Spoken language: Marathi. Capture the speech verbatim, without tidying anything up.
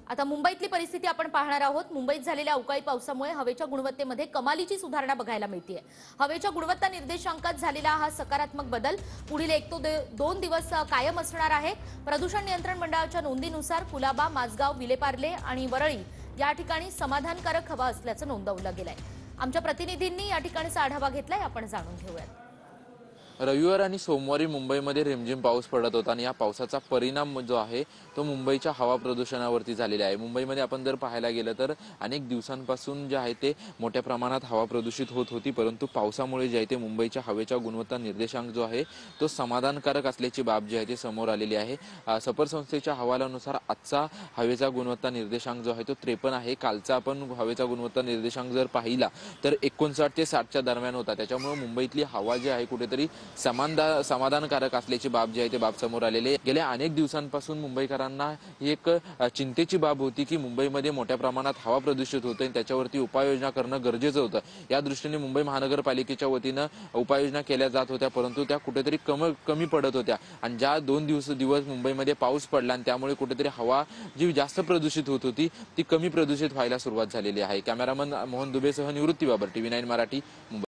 आता मुंबईतली परिस्थिती आपण पाहणार आहोत। मुंबईत झालेल्या अवकाळी पावसामुळे हवेच्या गुणवत्तेमध्ये कमालीची सुधारणा बघायला मिळते। हवेच्या गुणवत्ता निर्देशांकात झालेला हा सकारात्मक बदल पुढील एक तो दोन दिवस कायम असणार आहे। प्रदूषण नियंत्रण मंडळाच्या नोंदीनुसार कुलाबा, माझगाव, विलेपार्ले आणि वरळी या ठिकाणी समाधानकारक हवा असल्याचं नोंदवलं गेलंय। आमच्या प्रतिनिधींनी या ठिकाणचा आढावा घेतलाय, आपण जाणून घेऊयात। रविवार आणि सोमवारी मुंबईमध्ये रिमझिम पाऊस पडत होता आणि या पावसाचा परिणाम जो आहे तो मुंबईच्या हवा प्रदूषणावरती झालेला आहे। मुंबईमध्ये आपण जर पाहायला गेलं तर अनेक दिवसांपासून जे आहे ते मोठ्या प्रमाणात हवा प्रदूषित होत होती, परंतु पावसामुळे जे आहे ते मुंबईच्या हवेच्या गुणवत्ता निर्देशांक जो आहे तो समाधानकारक असल्याची बाब जी आहे ती समोर आलेली आहे। सफर संस्थेच्या अहवालानुसार आजचा हवेचा गुणवत्ता निर्देशांक जो आहे तो त्रेपन्न आहे। कालचा आपण हवेचा गुणवत्ता निर्देशांक जर पाहिला तर एकोणसाठ ते साठच्या दरम्यान होता। त्याच्यामुळे मुंबईतली हवा जी आहे कुठेतरी समाधान समाधानकारक असल्याची बाब जी आहे ते बाब समोर आलेली आहे। गेल्या अनेक दिवसांपासून मुंबईकरांना ही एक चिंतेची बाब होती की मुंबईमध्ये मोठ्या प्रमाणात हवा प्रदूषित होते आणि त्याच्यावरती उपाययोजना करणं गरजेचं होतं। या दृष्टीने मुंबई महानगरपालिकेच्या वतीनं उपाययोजना केल्या जात होत्या, परंतु त्या कुठेतरी कमी कमी पडत होत्या आणि ज्या दोन दिवस दिवस मुंबईमध्ये पाऊस पडला आणि त्यामुळे कुठेतरी हवा जी जास्त प्रदूषित होत होती ती कमी प्रदूषित व्हायला सुरुवात झालेली आहे। कॅमेरामन मोहन दुबेसह निवृत्ती बाबर, टीव्ही नाईन मराठी, मुंबई।